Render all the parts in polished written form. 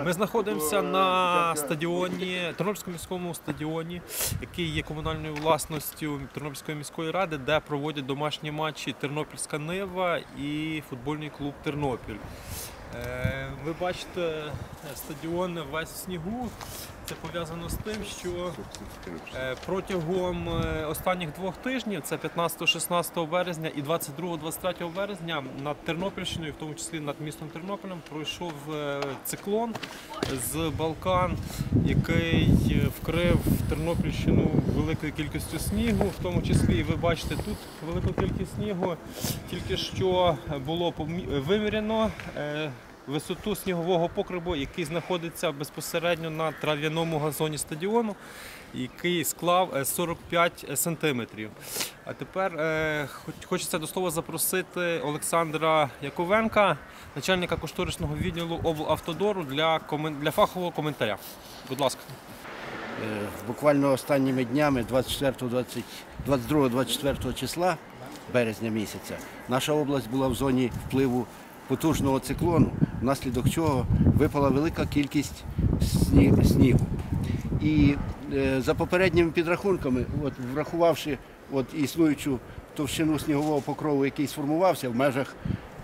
Ми знаходимося на стадіоні, Тернопільському міському стадіоні, який є комунальною власністю Тернопільської міської ради, де проводять домашні матчі Тернопільська Нива і футбольний клуб Тернопіль. Ви бачите, стадіон весь в снігу. Це пов'язано з тим, що протягом останніх 2 тижнів, це 15-16 березня і 22-23 березня, над Тернопільщиною, в тому числі над містом Тернополем, пройшов циклон з Балкан, який вкрив Тернопільщину великою кількістю снігу, в тому числі, ви бачите, тут велику кількість снігу. Тільки що було виміряно висоту снігового покриву, який знаходиться безпосередньо на трав'яному газоні стадіону, який склав 45 сантиметрів. А тепер хочеться до слова запросити Олександра Яковенка, начальника кошторисного відділу облавтодору, для фахового коментаря. Будь ласка. Буквально останніми днями, 22-24 числа березня місяця, наша область була в зоні впливу потужного циклону, внаслідок чого випала велика кількість снігу. І за попередніми підрахунками, врахувавши існуючу товщину снігового покрову, який сформувався в межах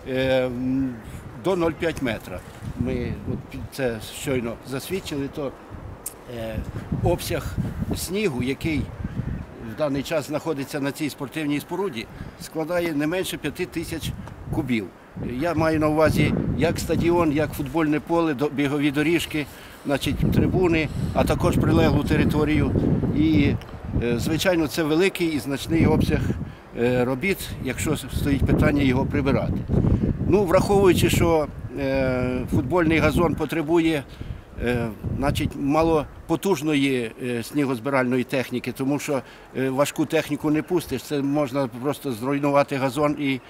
до 0,5 метра, ми це щойно засвідчили, то обсяг снігу, який в даний час знаходиться на цій спортивній споруді, складає не менше 5000 кубів. Я маю на увазі як стадіон, як футбольне поле, бігові доріжки, трибуни, а також прилеглу територію. І, звичайно, це великий і значний обсяг робіт, якщо стоїть питання його прибирати. Враховуючи, що футбольний газон потребує малопотужної снігозбиральної техніки, тому що важку техніку не пустиш, це можна просто зруйнувати газон і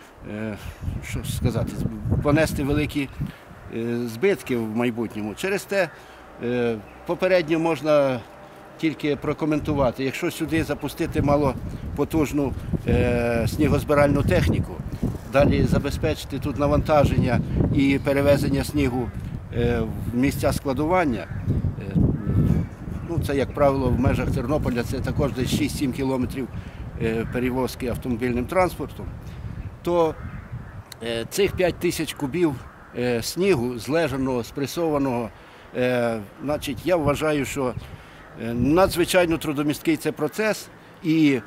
понести великі збитки в майбутньому. Через те попередньо можна тільки прокоментувати, якщо сюди запустити малопотужну снігозбиральну техніку, далі забезпечити тут навантаження і перевезення снігу в місця складування, це, як правило, в межах Тернополя, це також десь 6-7 кілометрів перевозки автомобільним транспортом, то цих 5000 кубів снігу, злежаного, спресованого, я вважаю, що надзвичайно трудомісткий це процес і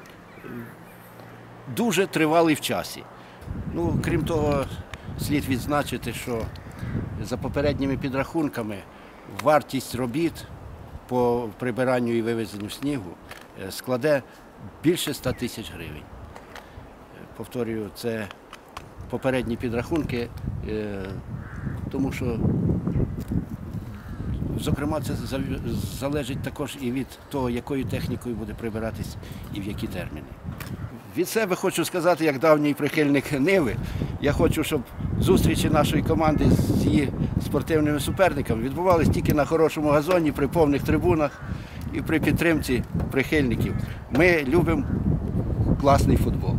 дуже тривалий в часі. Крім того, слід відзначити, що за попередніми підрахунками вартість робіт по прибиранню і вивезенню снігу складе більше 100 тисяч гривень. Повторюю, це попередні підрахунки, тому що, зокрема, це залежить також і від того, якою технікою буде прибиратись і в які терміни. Від себе хочу сказати, як давній прихильник Ниви, я хочу, щоб зустрічі нашої команди з її спортивними суперниками відбувалися тільки на хорошому газоні, при повних трибунах і при підтримці прихильників. Ми любимо класний футбол.